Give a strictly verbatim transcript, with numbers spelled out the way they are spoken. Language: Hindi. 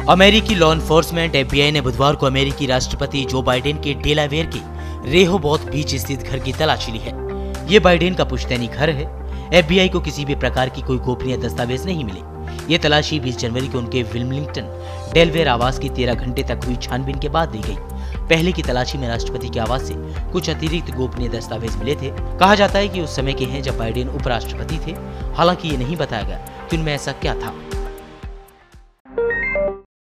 अमेरिकी law enforcement F B I ने बुधवार को अमेरिकी राष्ट्रपति जो बाइडेन के डेलावेयर के रेहोबोथ बीच स्थित घर की तलाशी ली है। ये बाइडेन का पुश्तैनी घर है। एफ बी आई को किसी भी प्रकार की कोई गोपनीय दस्तावेज नहीं मिले। ये तलाशी बीस जनवरी को उनके विल्मिंगटन डेलावेयर आवास की तेरह घंटे तक हुई छानबीन के बाद दी गई। पहले की तलाशी में राष्ट्रपति के आवास से कुछ अतिरिक्त गोपनीय दस्तावेज मिले थे। कहा जाता है कि उस समय के हैं जब बाइडेन उपराष्ट्रपति थे। हालांकि ये नहीं बताया गया कि उनमें ऐसा क्या था।